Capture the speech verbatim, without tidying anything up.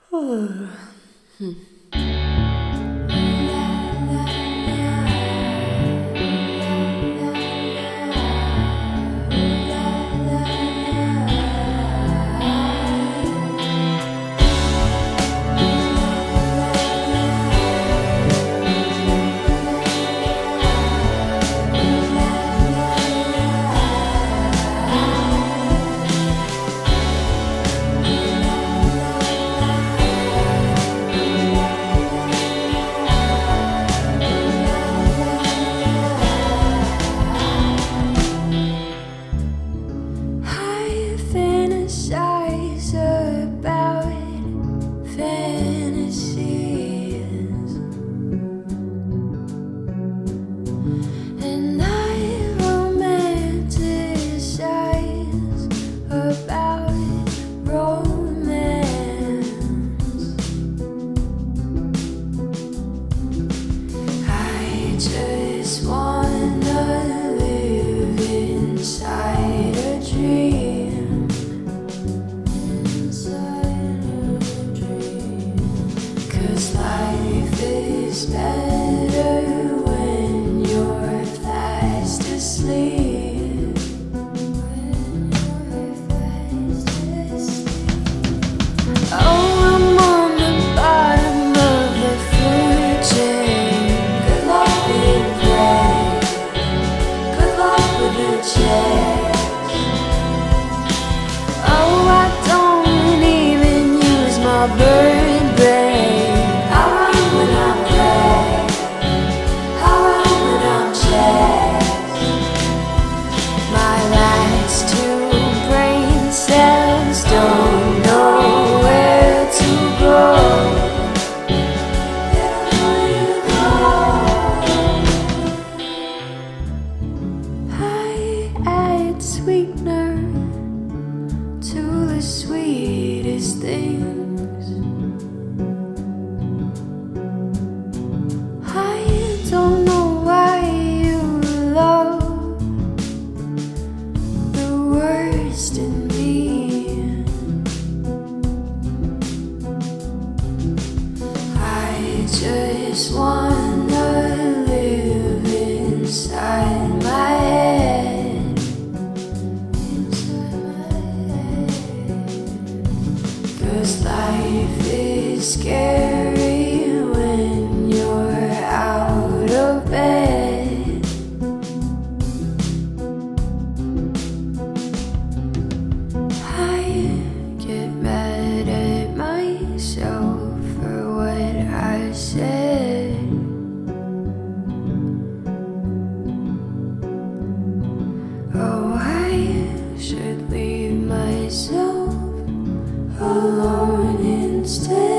hmm. Fantasize about fantasies, and I romanticize about romance. I just wanna live inside a dream. Life is better when you're fast asleep. When you're fast asleep. Oh, I'm on the bottom of the food chain. Good luck being brave. Good luck with the checks. Oh, I don't even use my bird brain. Don't know where to go. I add sweetener to the sweetest things. I don't know why you love the worst in me. Just wanna live inside my head. Inside my head. 'Cause life is scary when you're out of bed. I get mad at myself for what I said. Oh, I should leave myself alone instead.